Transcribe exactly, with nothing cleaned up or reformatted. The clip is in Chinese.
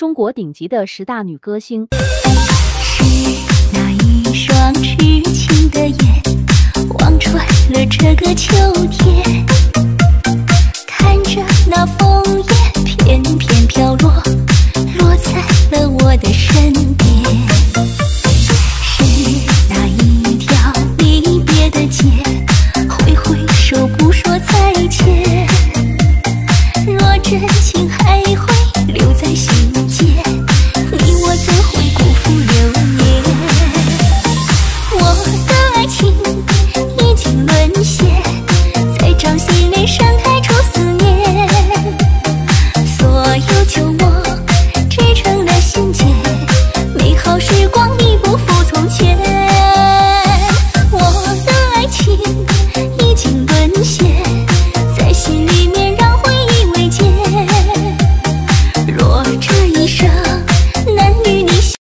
中国顶级的十大女歌星。 是那一双痴情的眼，望穿了这个秋天，看着那枫叶片片飘落。